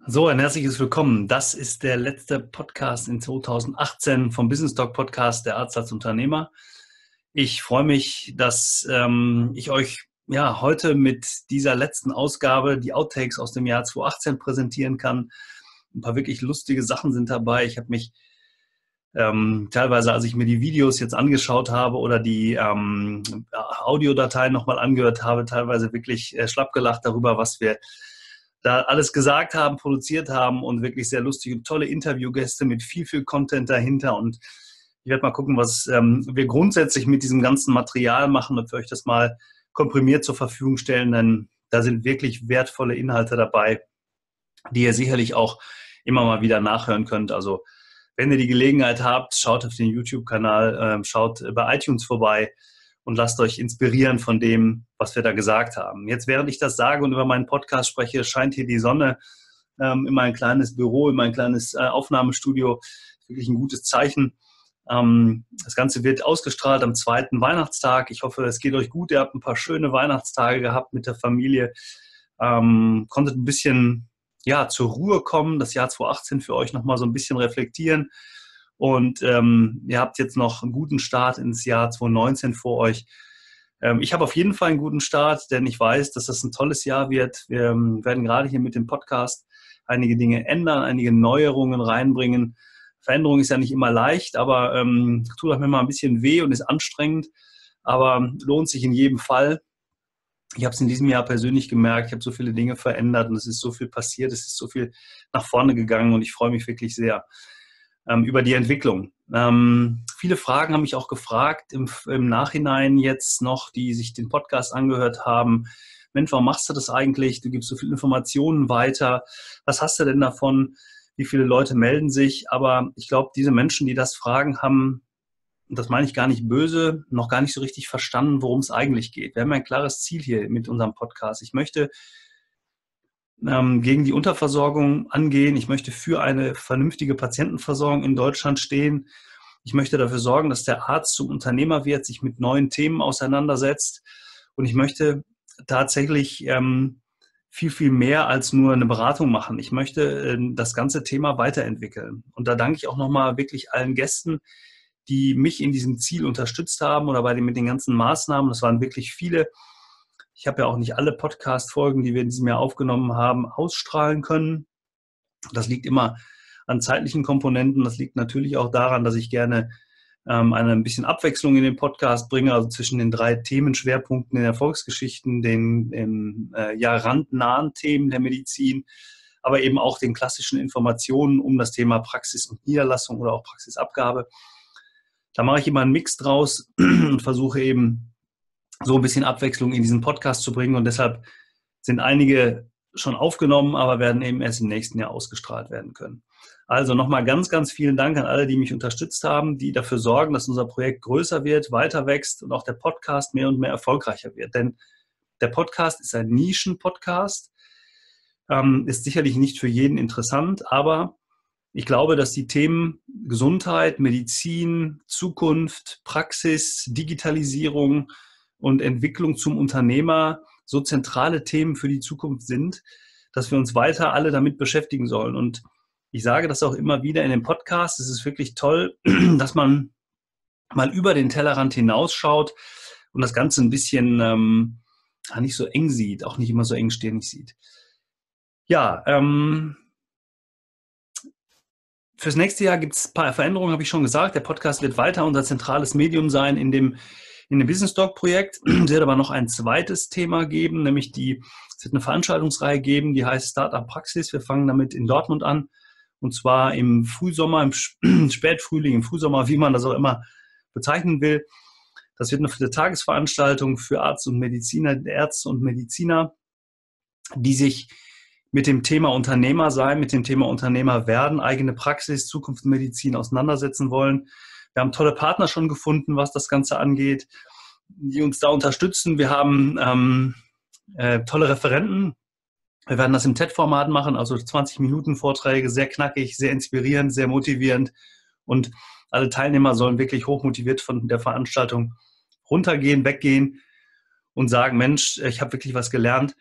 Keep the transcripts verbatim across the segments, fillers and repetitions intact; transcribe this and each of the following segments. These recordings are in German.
So, ein herzliches Willkommen. Das ist der letzte Podcast in zweitausendachtzehn vom Business Talk Podcast, der Arzt als Unternehmer. Ich freue mich, dass ähm, ich euch ja heute mit dieser letzten Ausgabe die Outtakes aus dem Jahr zweitausendachtzehn präsentieren kann. Ein paar wirklich lustige Sachen sind dabei. Ich habe mich ähm, teilweise, als ich mir die Videos jetzt angeschaut habe oder die ähm, Audiodateien nochmal angehört habe, teilweise wirklich äh, schlapp gelacht darüber, was wir da alles gesagt haben, produziert haben und wirklich sehr lustige und tolle Interviewgäste mit viel, viel Content dahinter. Und ich werde mal gucken, was ähm, wir grundsätzlich mit diesem ganzen Material machen und für euch das mal komprimiert zur Verfügung stellen, denn da sind wirklich wertvolle Inhalte dabei, die ihr sicherlich auch immer mal wieder nachhören könnt. Also wenn ihr die Gelegenheit habt, schaut auf den YouTube-Kanal, äh, schaut bei iTunes vorbei und lasst euch inspirieren von dem, was wir da gesagt haben. Jetzt, während ich das sage und über meinen Podcast spreche, scheint hier die Sonne ähm, in mein kleines Büro, in mein kleines äh, Aufnahmestudio. Wirklich ein gutes Zeichen. Ähm, das Ganze wird ausgestrahlt am zweiten Weihnachtstag. Ich hoffe, es geht euch gut. Ihr habt ein paar schöne Weihnachtstage gehabt mit der Familie. Ähm, konntet ein bisschen ja, zur Ruhe kommen, das Jahr zweitausendachtzehn für euch nochmal so ein bisschen reflektieren. Und ähm, ihr habt jetzt noch einen guten Start ins Jahr zweitausendneunzehn vor euch. Ähm, ich habe auf jeden Fall einen guten Start, denn ich weiß, dass das ein tolles Jahr wird. Wir ähm, werden gerade hier mit dem Podcast einige Dinge ändern, einige Neuerungen reinbringen. Veränderung ist ja nicht immer leicht, aber ähm, tut auch mir mal ein bisschen weh und ist anstrengend, aber lohnt sich in jedem Fall. Ich habe es in diesem Jahr persönlich gemerkt, ich habe so viele Dinge verändert und es ist so viel passiert, es ist so viel nach vorne gegangen und ich freue mich wirklich sehr ähm, über die Entwicklung. Ähm, viele Fragen haben mich auch gefragt im, im Nachhinein jetzt noch, die sich den Podcast angehört haben. Mensch, warum machst du das eigentlich? Du gibst so viele Informationen weiter. Was hast du denn davon? Wie viele Leute melden sich? Aber ich glaube, diese Menschen, die das fragen, haben, und das meine ich gar nicht böse, noch gar nicht so richtig verstanden, worum es eigentlich geht. Wir haben ein klares Ziel hier mit unserem Podcast. Ich möchte ähm, gegen die Unterversorgung angehen. Ich möchte für eine vernünftige Patientenversorgung in Deutschland stehen. Ich möchte dafür sorgen, dass der Arzt zum Unternehmer wird, sich mit neuen Themen auseinandersetzt. Und ich möchte tatsächlich ähm, viel, viel mehr als nur eine Beratung machen. Ich möchte äh, das ganze Thema weiterentwickeln. Und da danke ich auch nochmal wirklich allen Gästen, die mich in diesem Ziel unterstützt haben oder bei den, mit den ganzen Maßnahmen. Das waren wirklich viele. Ich habe ja auch nicht alle Podcast-Folgen, die wir in diesem Jahr aufgenommen haben, ausstrahlen können. Das liegt immer an zeitlichen Komponenten. Das liegt natürlich auch daran, dass ich gerne ähm, eine ein bisschen Abwechslung in den Podcast bringe, also zwischen den drei Themenschwerpunkten in Erfolgsgeschichten, den, den äh, ja randnahen Themen der Medizin, aber eben auch den klassischen Informationen um das Thema Praxis und Niederlassung oder auch Praxisabgabe. Da mache ich immer einen Mix draus und versuche eben so ein bisschen Abwechslung in diesen Podcast zu bringen. Und deshalb sind einige schon aufgenommen, aber werden eben erst im nächsten Jahr ausgestrahlt werden können. Also nochmal ganz, ganz vielen Dank an alle, die mich unterstützt haben, die dafür sorgen, dass unser Projekt größer wird, weiter wächst und auch der Podcast mehr und mehr erfolgreicher wird. Denn der Podcast ist ein Nischen-Podcast, ähm, ist sicherlich nicht für jeden interessant, aber ich glaube, dass die Themen Gesundheit, Medizin, Zukunft, Praxis, Digitalisierung und Entwicklung zum Unternehmer so zentrale Themen für die Zukunft sind, dass wir uns weiter alle damit beschäftigen sollen. Und ich sage das auch immer wieder in dem Podcast. Es ist wirklich toll, dass man mal über den Tellerrand hinausschaut und das Ganze ein bisschen ähm, nicht so eng sieht, auch nicht immer so engstirnig sieht. Ja, ähm, fürs nächste Jahr gibt es ein paar Veränderungen, habe ich schon gesagt. Der Podcast wird weiter unser zentrales Medium sein in dem, in dem Business Talk Projekt. Es wird aber noch ein zweites Thema geben, nämlich die, es wird eine Veranstaltungsreihe geben, die heißt Startup Praxis. Wir fangen damit in Dortmund an. Und zwar im Frühsommer, im Spätfrühling, im Frühsommer, wie man das auch immer bezeichnen will. Das wird eine Tagesveranstaltung für Arzt und Mediziner, Ärzte und Mediziner, die sich mit dem Thema Unternehmer sein, mit dem Thema Unternehmer werden, eigene Praxis, Zukunftsmedizin auseinandersetzen wollen. Wir haben tolle Partner schon gefunden, was das Ganze angeht, die uns da unterstützen. Wir haben ähm, äh, tolle Referenten. Wir werden das im T E D-Format machen, also zwanzig Minuten Vorträge, sehr knackig, sehr inspirierend, sehr motivierend. Und alle Teilnehmer sollen wirklich hochmotiviert von der Veranstaltung runtergehen, weggehen und sagen, Mensch, ich habe wirklich was gelernt.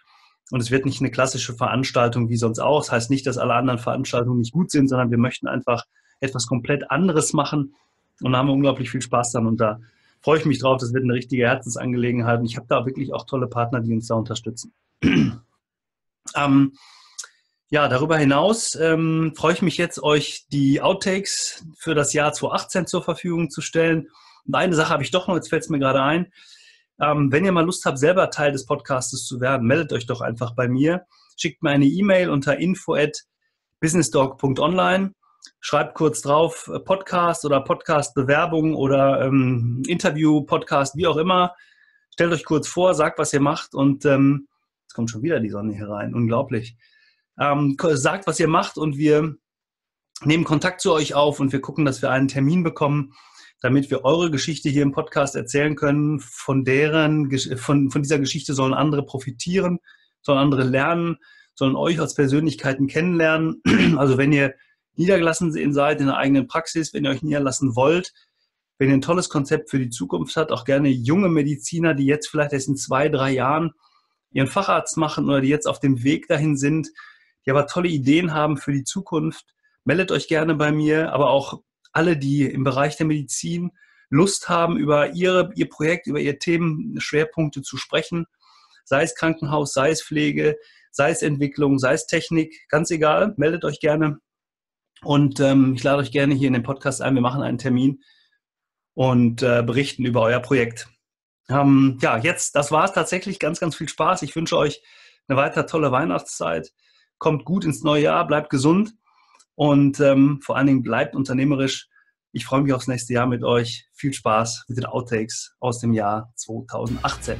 Und es wird nicht eine klassische Veranstaltung wie sonst auch. Das heißt nicht, dass alle anderen Veranstaltungen nicht gut sind, sondern wir möchten einfach etwas komplett anderes machen. Und da haben wir unglaublich viel Spaß dran. Und da freue ich mich drauf. Das wird eine richtige Herzensangelegenheit. Und ich habe da wirklich auch tolle Partner, die uns da unterstützen. ähm, ja, darüber hinaus ähm, freue ich mich jetzt, euch die Outtakes für das Jahr zweitausendachtzehn zur Verfügung zu stellen. Und eine Sache habe ich doch noch, jetzt fällt es mir gerade ein. Ähm, wenn ihr mal Lust habt, selber Teil des Podcastes zu werden, meldet euch doch einfach bei mir. Schickt mir eine E-Mail unter info at businessdog punkt online. Schreibt kurz drauf äh, Podcast oder Podcast-Bewerbung oder ähm, Interview, Podcast, wie auch immer. Stellt euch kurz vor, sagt, was ihr macht und ähm, jetzt kommt schon wieder die Sonne hier rein. Unglaublich. Ähm, sagt, was ihr macht und wir nehmen Kontakt zu euch auf und wir gucken, dass wir einen Termin bekommen, damit wir eure Geschichte hier im Podcast erzählen können. Von deren, von, von dieser Geschichte sollen andere profitieren, sollen andere lernen, sollen euch als Persönlichkeiten kennenlernen. Also wenn ihr niedergelassen seid in der eigenen Praxis, wenn ihr euch niederlassen wollt, wenn ihr ein tolles Konzept für die Zukunft habt, auch gerne junge Mediziner, die jetzt vielleicht erst in zwei, drei Jahren ihren Facharzt machen oder die jetzt auf dem Weg dahin sind, die aber tolle Ideen haben für die Zukunft, meldet euch gerne bei mir, aber auch alle, die im Bereich der Medizin Lust haben, über ihre, ihr Projekt, über ihr Themenschwerpunkte zu sprechen, sei es Krankenhaus, sei es Pflege, sei es Entwicklung, sei es Technik, ganz egal, meldet euch gerne. Und ähm, ich lade euch gerne hier in den Podcast ein. Wir machen einen Termin und äh, berichten über euer Projekt. Ähm, ja, jetzt, das war es tatsächlich. Ganz, ganz viel Spaß. Ich wünsche euch eine weiter tolle Weihnachtszeit. Kommt gut ins neue Jahr, bleibt gesund. Und ähm, vor allen Dingen bleibt unternehmerisch. Ich freue mich aufs nächste Jahr mit euch. Viel Spaß mit den Outtakes aus dem Jahr zweitausendachtzehn.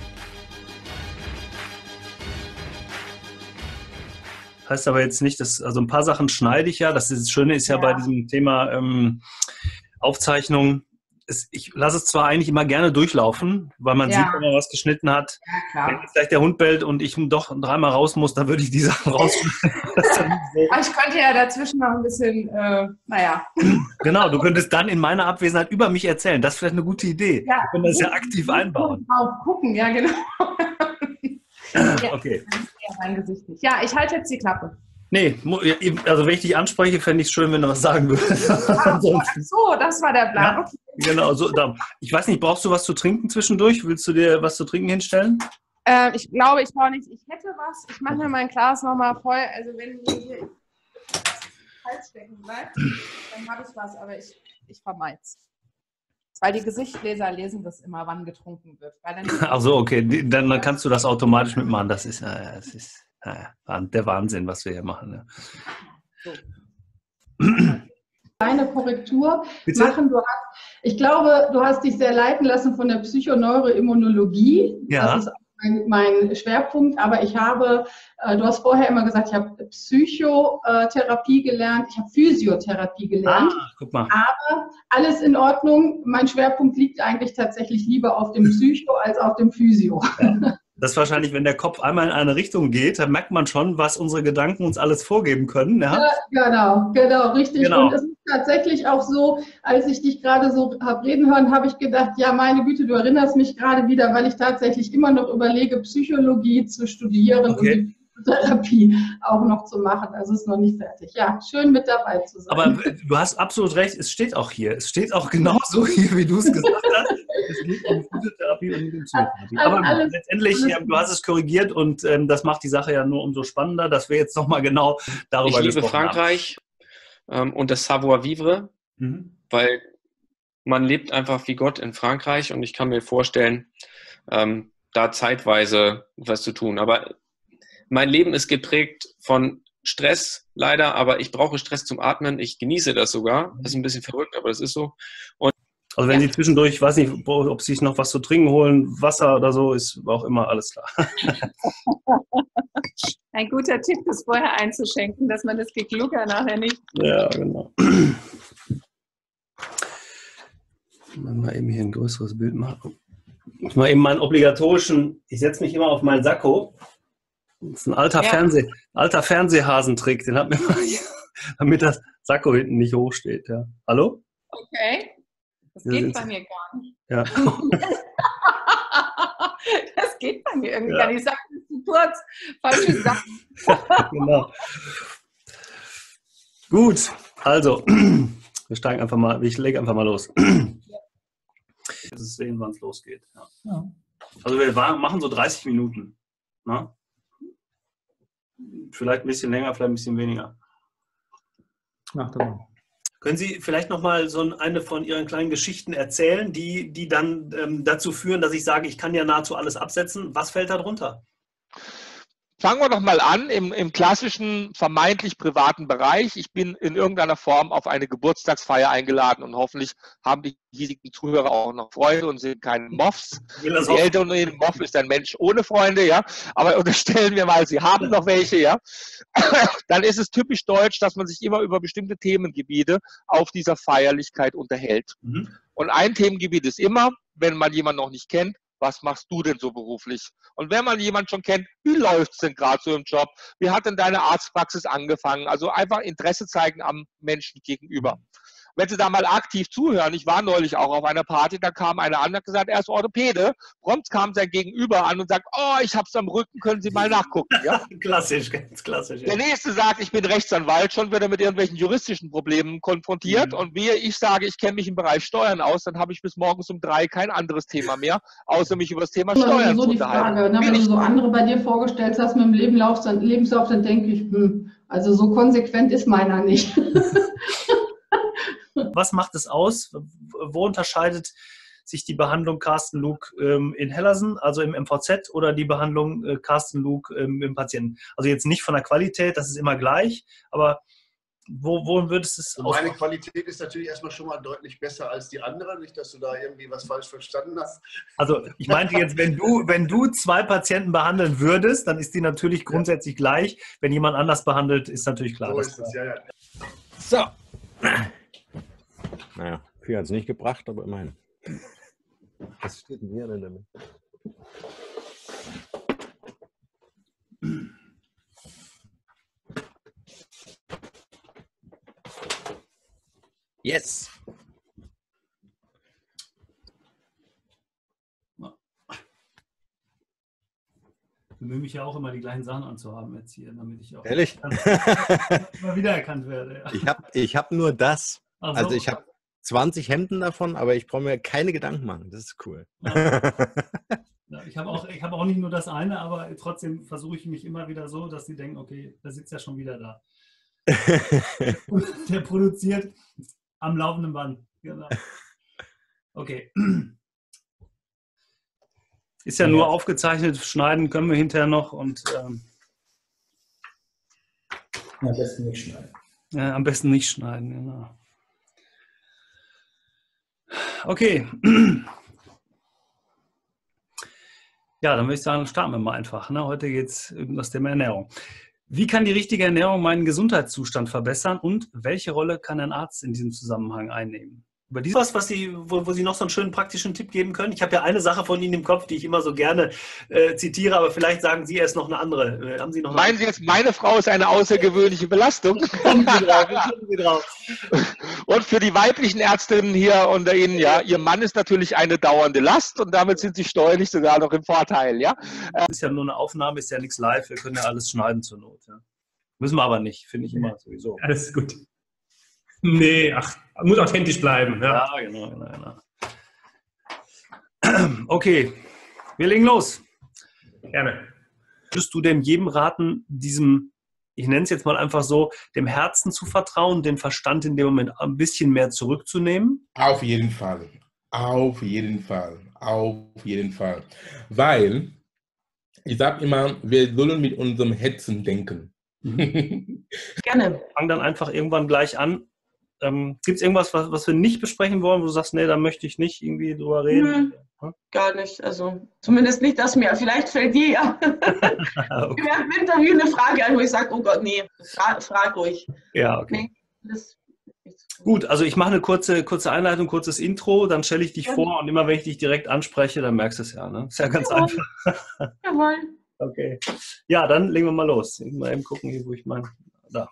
Heißt aber jetzt nicht, dass, also ein paar Sachen schneide ich ja. Das, ist, das Schöne ist ja, ja bei diesem Thema ähm, Aufzeichnung, ist, ich lasse es zwar eigentlich immer gerne durchlaufen, weil man ja sieht, wenn man was geschnitten hat. Ja, klar. Wenn jetzt gleich der Hund bellt und ich doch dreimal raus muss, dann würde ich die Sachen rausschneiden. Aber ich könnte ja dazwischen noch ein bisschen, äh, naja. Genau, du könntest dann in meiner Abwesenheit über mich erzählen. Das ist vielleicht eine gute Idee. Ja, wir können das ja aktiv einbauen. Drauf gucken, ja genau. Okay. Ja, ich halte jetzt die Klappe. Nee, also wenn ich dich anspreche, fände ich es schön, wenn du was sagen würdest. Ach so, das war der Plan. Ja, okay. Genau, so, da, ich weiß nicht, brauchst du was zu trinken zwischendurch? Willst du dir was zu trinken hinstellen? Äh, ich glaube, ich brauche nichts. Ich hätte was. Ich mache mir mein Glas nochmal voll. Also wenn mir hier Hals stecken bleibt, dann habe ich was, aber ich, ich vermeide es. Weil die Gesichtsleser lesen das immer, wann getrunken wird. Ach so, okay. Dann, dann kannst du das automatisch mitmachen. Das ist, ja, das ist ja, der Wahnsinn, was wir hier machen. Ja. So. Eine Korrektur Bitte? machen. Du hast, ich glaube, du hast dich sehr leiten lassen von der Psychoneuroimmunologie. Ja. Das ist mein, mein Schwerpunkt. Aber ich habe, äh, du hast vorher immer gesagt, ich habe Psychotherapie gelernt, ich habe Physiotherapie gelernt. Ah, guck mal. Aber alles in Ordnung. Mein Schwerpunkt liegt eigentlich tatsächlich lieber auf dem Psycho als auf dem Physio. Ja. Das ist wahrscheinlich, wenn der Kopf einmal in eine Richtung geht, dann merkt man schon, was unsere Gedanken uns alles vorgeben können. Ja, ja genau, genau, richtig. Genau. Und es ist tatsächlich auch so, als ich dich gerade so habe reden hören, habe ich gedacht, ja, meine Güte, du erinnerst mich gerade wieder, weil ich tatsächlich immer noch überlege, Psychologie zu studieren okay. und die Therapie auch noch zu machen. Also es ist noch nicht fertig. Ja, schön mit dabei zu sein. Aber du hast absolut recht, es steht auch hier. Es steht auch genau so hier, wie du es gesagt hast. Es geht um Physiotherapie und nicht um Psychotherapie. Aber alles, letztendlich, alles, ja, du hast es korrigiert und ähm, das macht die Sache ja nur umso spannender, dass wir jetzt nochmal genau darüber ich gesprochen haben. Ich liebe Frankreich ähm, und das Savoir-vivre, mhm. weil man lebt einfach wie Gott in Frankreich und ich kann mir vorstellen, ähm, da zeitweise was zu tun. Aber mein Leben ist geprägt von Stress, leider, aber ich brauche Stress zum Atmen. Ich genieße das sogar. Das ist ein bisschen verrückt, aber das ist so. Und also wenn ja. Sie zwischendurch, ich weiß nicht, ob Sie sich noch was zu trinken holen, Wasser oder so, ist auch immer alles klar. Ein guter Tipp ist, vorher einzuschenken, dass man das Geglucker nachher nicht... Ja, genau. Mal eben hier ein größeres Bild machen. Ich mache eben meinen obligatorischen, ich setze mich immer auf meinen Sakko. Das ist ein alter, ja. Fernseh, alter Fernsehhasentrick, den hat mir mal hier, damit das Sakko hinten nicht hochsteht. Ja. Hallo? Okay. Das geht bei mir gar nicht. Ja. Das geht bei mir irgendwie ja. gar nicht. Ich sage zu kurz, falsche Sachen. Genau. Gut, also, wir steigen einfach mal, ich lege einfach mal los. Jetzt ist sehen, wann es losgeht. Ja. Ja. Also wir machen so dreißig Minuten. Ne? Vielleicht ein bisschen länger, vielleicht ein bisschen weniger. Ach, können Sie vielleicht noch mal so eine von Ihren kleinen Geschichten erzählen, die, die dann ähm, dazu führen, dass ich sage, ich kann ja nahezu alles absetzen. Was fällt da drunter? Fangen wir doch mal an im, im klassischen, vermeintlich privaten Bereich. Ich bin in irgendeiner Form auf eine Geburtstagsfeier eingeladen und hoffentlich haben die hiesigen Zuhörer auch noch Freunde und sind keine Moffs. Die Älteren in dem Moff ist ein Mensch ohne Freunde, ja. Aber unterstellen wir mal, sie haben noch welche, ja. Dann ist es typisch deutsch, dass man sich immer über bestimmte Themengebiete auf dieser Feierlichkeit unterhält. Mhm. Und ein Themengebiet ist immer, wenn man jemanden noch nicht kennt, was machst du denn so beruflich? Und wenn man jemanden schon kennt, wie läuft es denn gerade so im Job? Wie hat denn deine Arztpraxis angefangen? Also einfach Interesse zeigen am Menschen gegenüber. Wenn Sie da mal aktiv zuhören, ich war neulich auch auf einer Party, da kam einer an und hat gesagt, er ist Orthopäde. Prompt kam sein Gegenüber an und sagt, oh, ich hab's am Rücken, können Sie mal nachgucken. Ja? Klassisch, ganz klassisch. Ja. Der nächste sagt, ich bin Rechtsanwalt, schon wird er mit irgendwelchen juristischen Problemen konfrontiert. Mhm. Und wie ich sage, ich kenne mich im Bereich Steuern aus, dann habe ich bis morgens um drei kein anderes Thema mehr, außer mich über das Thema Steuern also so zu die unterhalten. Frage, ne? Wenn du so andere bei dir vorgestellt hast mit dem Lebenslauf, dann, Lebenslauf, dann denke ich, hm, also so konsequent ist meiner nicht. Was macht es aus? Wo unterscheidet sich die Behandlung Carsten Luke ähm, in Hellersen, also im M V Z, oder die Behandlung äh, Carsten Luke ähm, im Patienten? Also jetzt nicht von der Qualität, das ist immer gleich, aber wo, wo würdest du es aus? Meine Qualität ist natürlich erstmal schon mal deutlich besser als die andere, nicht, dass du da irgendwie was falsch verstanden hast. Also ich meinte jetzt, wenn du, wenn du zwei Patienten behandeln würdest, dann ist die natürlich grundsätzlich ja. gleich. Wenn jemand anders behandelt, ist natürlich klar. So ist es, ja, ja. So. Naja, viel hat es nicht gebracht, aber immerhin. Was steht denn hier denn damit? Yes! Ich bemühe mich ja auch immer, die gleichen Sachen anzuhaben jetzt hier, damit ich auch Ehrlich? immer wiedererkannt werde. Ja. Ich habe ich hab nur das. So. Also ich habe zwanzig Hemden davon, aber ich brauche mir keine Gedanken machen. Das ist cool. Ja. Ja, ich habe auch, ich hab auch nicht nur das eine, aber trotzdem versuche ich mich immer wieder so, dass sie denken, okay, der sitzt ja schon wieder da. Der produziert am laufenden Band. Genau. Okay. Ist ja, ja nur aufgezeichnet, schneiden können wir hinterher noch und ähm, am besten nicht schneiden. Ja, am besten nicht schneiden, genau. Okay. Ja, dann würde ich sagen, starten wir mal einfach. Ne? Heute geht es um das Thema Ernährung. Wie kann die richtige Ernährung meinen Gesundheitszustand verbessern und welche Rolle kann ein Arzt in diesem Zusammenhang einnehmen? Über dieses was, was Sie, wo, wo Sie noch so einen schönen praktischen Tipp geben können? Ich habe ja eine Sache von Ihnen im Kopf, die ich immer so gerne äh, zitiere, aber vielleicht sagen Sie erst noch eine andere. Äh, haben Sie noch Meinen Sie jetzt, meine Frau ist eine außergewöhnliche Belastung? Kommen Sie drauf, kommen Sie drauf. Und für die weiblichen Ärztinnen hier unter Ihnen, ja, Ihr Mann ist natürlich eine dauernde Last und damit sind Sie steuerlich sogar noch im Vorteil, ja? Das ist ja nur eine Aufnahme, ist ja nichts live, wir können ja alles schneiden zur Not. Ja. Müssen wir aber nicht, finde ich immer sowieso. Alles gut. Nee, ach, muss authentisch bleiben. Ja, ja genau, genau, genau. Okay, wir legen los. Gerne. Würdest du denn jedem raten, diesem, ich nenne es jetzt mal einfach so, dem Herzen zu vertrauen, den Verstand in dem Moment ein bisschen mehr zurückzunehmen? Auf jeden Fall. Auf jeden Fall. Auf jeden Fall. Weil, ich sage immer, wir sollen mit unserem Herzen denken. Mhm. Gerne. Fang dann einfach irgendwann gleich an. Ähm, Gibt es irgendwas, was, was wir nicht besprechen wollen, wo du sagst, nee, da möchte ich nicht irgendwie drüber reden? Hm, gar nicht. Also zumindest nicht, dass mir, vielleicht fällt dir ja okay. während dem Interview eine Frage ein, wo ich sage, oh Gott, nee, fra frag ruhig. Ja, okay. Nee, das Gut, also ich mache eine kurze, kurze Einleitung, kurzes Intro, dann stelle ich dich ja. vor und immer wenn ich dich direkt anspreche, dann merkst du es ja. Ne? Ist ja ganz Jawohl. einfach. Jawohl. Okay. Ja, dann legen wir mal los. Ich mal eben gucken, hier, wo ich mein. Da.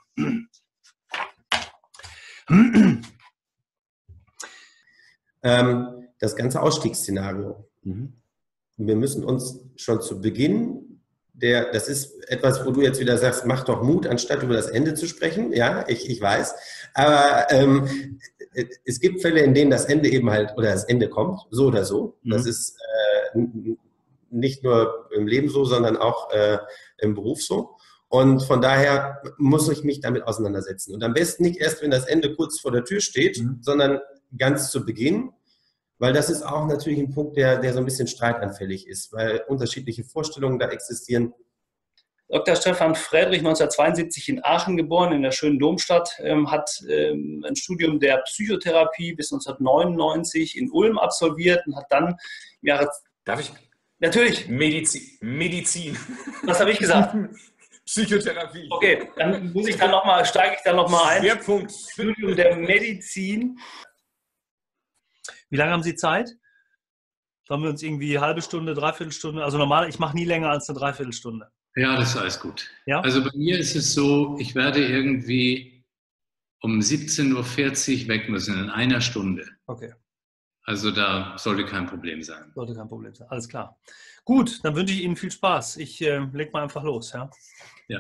Ähm, das ganze Ausstiegsszenario. Mhm. wir müssen uns schon zu Beginn, der, das ist etwas, wo du jetzt wieder sagst, mach doch Mut, anstatt über das Ende zu sprechen. Ja, ich, ich weiß. Aber ähm, es gibt Fälle, in denen das Ende eben halt, oder das Ende kommt, so oder so. Mhm. Das ist äh, nicht nur im Leben so, sondern auch äh, im Beruf so. Und von daher muss ich mich damit auseinandersetzen. Und am besten nicht erst, wenn das Ende kurz vor der Tür steht, mhm. sondern ganz zu Beginn. Weil das ist auch natürlich ein Punkt, der, der so ein bisschen streitanfällig ist, weil unterschiedliche Vorstellungen da existieren. Doktor Stefan Friedrich, neunzehnhundertzweiundsiebzig in Aachen geboren, in der schönen Domstadt, ähm, hat ähm, ein Studium der Psychotherapie bis neunzehnhundertneunundneunzig in Ulm absolviert und hat dann im Jahre... Darf ich? Natürlich. Medizin. Medizin. Was habe ich gesagt? Psychotherapie. Okay, dann muss ich dann noch mal, steige ich dann nochmal ein. Schwerpunkt. Studium der Medizin. Wie lange haben Sie Zeit? Sollen wir uns irgendwie eine halbe Stunde, dreiviertel Stunde? Also normal, ich mache nie länger als eine Dreiviertelstunde. Ja, das ist alles gut. Ja? Also bei mir ist es so, ich werde irgendwie um siebzehn Uhr vierzig weg müssen, in einer Stunde. Okay. Also da sollte kein Problem sein. Sollte kein Problem sein, alles klar. Gut, dann wünsche ich Ihnen viel Spaß. Ich äh, leg mal einfach los. Ja. Ja.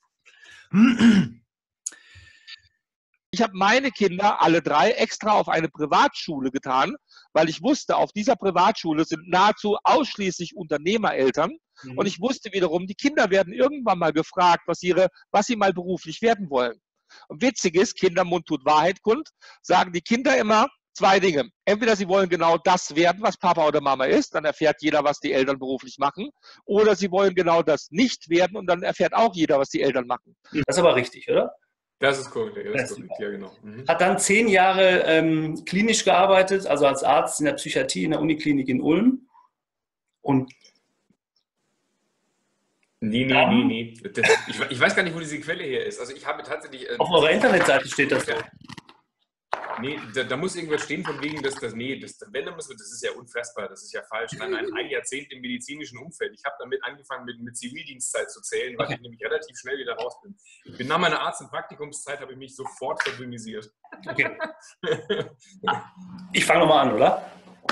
Ich habe meine Kinder, alle drei, extra auf eine Privatschule getan, weil ich wusste, auf dieser Privatschule sind nahezu ausschließlich Unternehmereltern. Mhm. Und ich wusste wiederum, die Kinder werden irgendwann mal gefragt, was, ihre, was sie mal beruflich werden wollen. Und witzig ist, Kindermund tut Wahrheit kund, sagen die Kinder immer zwei Dinge. Entweder sie wollen genau das werden, was Papa oder Mama ist, dann erfährt jeder, was die Eltern beruflich machen. Oder sie wollen genau das nicht werden und dann erfährt auch jeder, was die Eltern machen. Das ist aber richtig, oder? Das ist korrekt, das ist korrekt, ja genau. Mhm. Hat dann zehn Jahre ähm, klinisch gearbeitet, also als Arzt in der Psychiatrie in der Uniklinik in Ulm. Und Nee, nee, nee, nee. Das, ich, ich weiß gar nicht, wo diese Quelle hier ist. Also ich habe tatsächlich... Äh, auf eurer Internetseite steht das doch. Nee, da, da muss irgendwas stehen von wegen, dass das, nee, das, wenn, dann muss, das ist ja unfassbar, das ist ja falsch. Nein, ein, ein Jahrzehnt im medizinischen Umfeld. Ich habe damit angefangen, mit, mit Zivildienstzeit zu zählen, weil okay. ich nämlich relativ schnell wieder raus bin. Ich bin nach meiner Arzt- und Praktikumszeit, habe ich mich sofort verdünnisiert. Okay. Ich fange nochmal an, oder?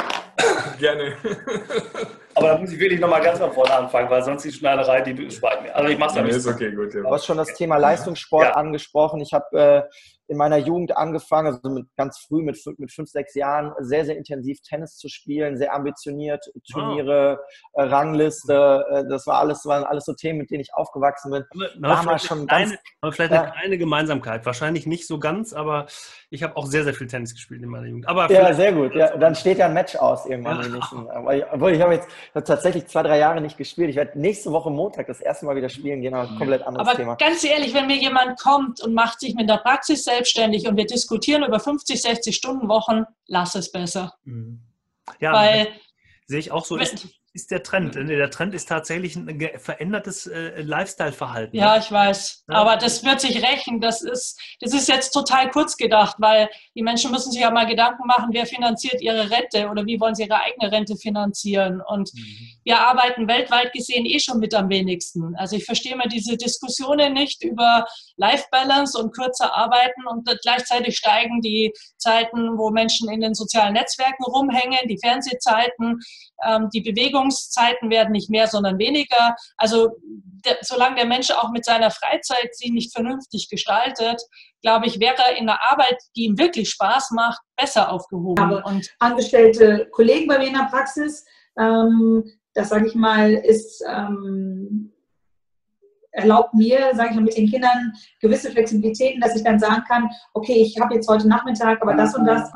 Gerne. Aber da muss ich wirklich nochmal ganz von vorne anfangen, weil sonst die Schneiderei, die spart mir. Also ich mache es ja, ist okay, gut. Ja. Du hast schon das Thema Leistungssport ja. angesprochen. Ich habe äh, in meiner Jugend angefangen, also mit, ganz früh mit, mit fünf, sechs Jahren, sehr, sehr intensiv Tennis zu spielen, sehr ambitioniert, Turniere, oh. äh, Rangliste, äh, das war alles, waren alles so Themen, mit denen ich aufgewachsen bin. Aber, aber vielleicht, schon ganz, eine, aber vielleicht ja. eine kleine Gemeinsamkeit, wahrscheinlich nicht so ganz, aber ich habe auch sehr, sehr viel Tennis gespielt in meiner Jugend. Aber ja, sehr gut. Ja, dann steht ja ein Match aus irgendwann. Ja. Obwohl ich habe jetzt tatsächlich zwei, drei Jahre nicht gespielt. Ich werde nächste Woche Montag das erste Mal wieder spielen gehen, aber komplett anderes aber Thema. Aber ganz ehrlich, wenn mir jemand kommt und macht sich mit der Praxis selbstständig und wir diskutieren über fünfzig, sechzig Stunden Wochen, lass es besser. Ja, weil sehe ich auch so. Ist, ist der Trend. Der Trend ist tatsächlich ein verändertes äh, Lifestyle-Verhalten. Ja, ich weiß. Ja. Aber das wird sich rächen. Das ist, das ist jetzt total kurz gedacht, weil die Menschen müssen sich ja mal Gedanken machen, wer finanziert ihre Rente oder wie wollen sie ihre eigene Rente finanzieren. Und mhm. wir arbeiten weltweit gesehen eh schon mit am wenigsten. Also ich verstehe mal diese Diskussionen nicht über Life-Balance und kürzer arbeiten und gleichzeitig steigen die Zeiten, wo Menschen in den sozialen Netzwerken rumhängen, die Fernsehzeiten, ähm, die Bewegungszeiten werden nicht mehr, sondern weniger. Also der, solange der Mensch auch mit seiner Freizeit sie nicht vernünftig gestaltet, glaube ich, wäre er in einer Arbeit, die ihm wirklich Spaß macht, besser aufgehoben. Aber und angestellte Kollegen bei mir in der Praxis, ähm, das sage ich mal, ist ähm, erlaubt mir, sage ich mal, mit den Kindern gewisse Flexibilitäten, dass ich dann sagen kann, okay, ich habe jetzt heute Nachmittag, aber das und das.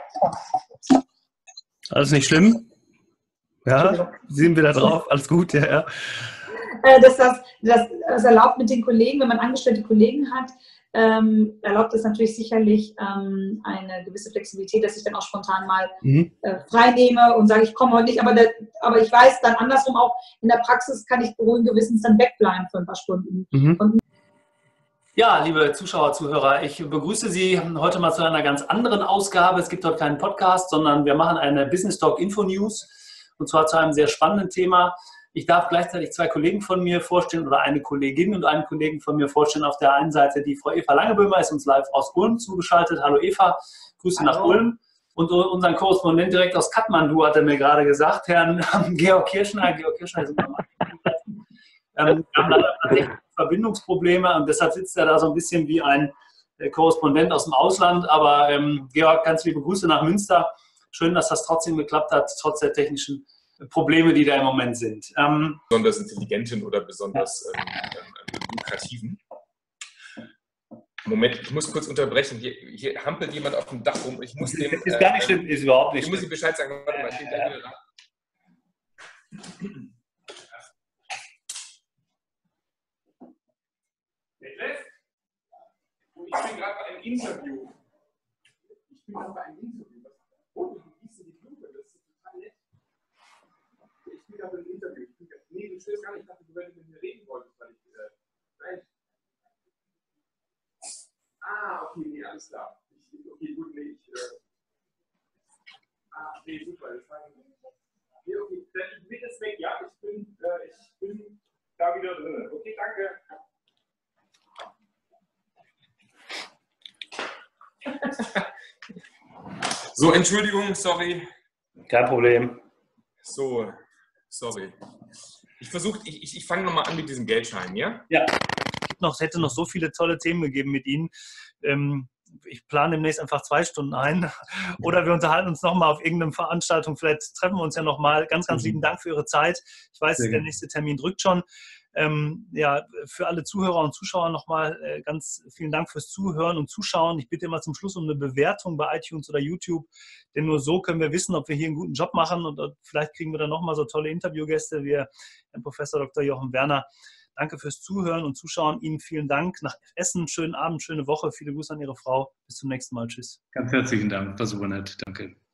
Alles nicht schlimm? Ja, sehen wir da drauf, alles gut, ja, ja. Das, das, das, das erlaubt mit den Kollegen, wenn man angestellte Kollegen hat, ähm, erlaubt es natürlich sicherlich ähm, eine gewisse Flexibilität, dass ich dann auch spontan mal mhm. äh, frei nehme und sage, ich komme heute nicht, aber, der, aber ich weiß dann andersrum auch, in der Praxis kann ich beruhigen Gewissens dann wegbleiben für ein paar Stunden. Mhm. Und ja, liebe Zuschauer, Zuhörer, ich begrüße Sie heute mal zu einer ganz anderen Ausgabe. Es gibt heute keinen Podcast, sondern wir machen eine Business Talk Info News. Und zwar zu einem sehr spannenden Thema. Ich darf gleichzeitig zwei Kollegen von mir vorstellen oder eine Kollegin und einen Kollegen von mir vorstellen. Auf der einen Seite die Frau Eva Langeböhmer ist uns live aus Ulm zugeschaltet. Hallo Eva, Grüße Hallo. nach Ulm. Und unseren Korrespondent direkt aus Kathmandu hat er mir gerade gesagt, Herrn Georg Kirschner. Georg Kirschner ist unser ähm, wir haben leider tatsächlich Verbindungsprobleme und deshalb sitzt er da so ein bisschen wie ein äh, Korrespondent aus dem Ausland. Aber ähm, Georg, ganz liebe Grüße nach Münster. Schön, dass das trotzdem geklappt hat, trotz der technischen Probleme, die da im Moment sind. Ähm, besonders intelligenten oder besonders ähm, ähm, lukrativen. Moment, ich muss kurz unterbrechen. Hier, hier hampelt jemand auf dem Dach rum. Ich muss dem, ist gar nicht schlimm, ist überhaupt nicht schlimm. Ich muss ihm Bescheid sagen. Warte mal, ich stehe gleich wieder da. Niklas? Ich bin gerade bei einem Interview. Ich bin gerade bei einem Interview. Oh, du gießt die Blume. Das ist total nett. Ich bin gerade bei einem Interview. Nee, du stehst gar nicht. Ich dachte, du würdest mit mir reden wolltest, weil ich. Äh, nein. Ah, okay, nee, alles klar. Ich, okay, gut, nee, ich. Äh, ah, nee, super. Das war, nee, okay, dann wird es weg. Ja, ich bin, äh, ich bin da wieder drin. Okay, danke. So, Entschuldigung, sorry. Kein Problem. So, sorry. Ich versuche, ich, ich, ich fange nochmal an mit diesem Geldschein, ja? Ja. Es hätte noch so viele tolle Themen gegeben mit Ihnen. Ähm, ich plane demnächst einfach zwei Stunden ein. Oder wir unterhalten uns nochmal auf irgendeiner Veranstaltung. Vielleicht treffen wir uns ja nochmal. Ganz, ganz lieben Dank für Ihre Zeit. Ich weiß, der nächste Termin drückt schon. Ähm, ja, für alle Zuhörer und Zuschauer nochmal äh, ganz vielen Dank fürs Zuhören und Zuschauen. Ich bitte immer zum Schluss um eine Bewertung bei iTunes oder YouTube, denn nur so können wir wissen, ob wir hier einen guten Job machen und, und vielleicht kriegen wir dann nochmal so tolle Interviewgäste wie Herrn Professor Doktor Jochen Werner. Danke fürs Zuhören und Zuschauen. Ihnen vielen Dank. Nach Essen, schönen Abend, schöne Woche. Viele Grüße an Ihre Frau. Bis zum nächsten Mal. Tschüss. Ganz herzlichen Dank. Das war super nett. Danke.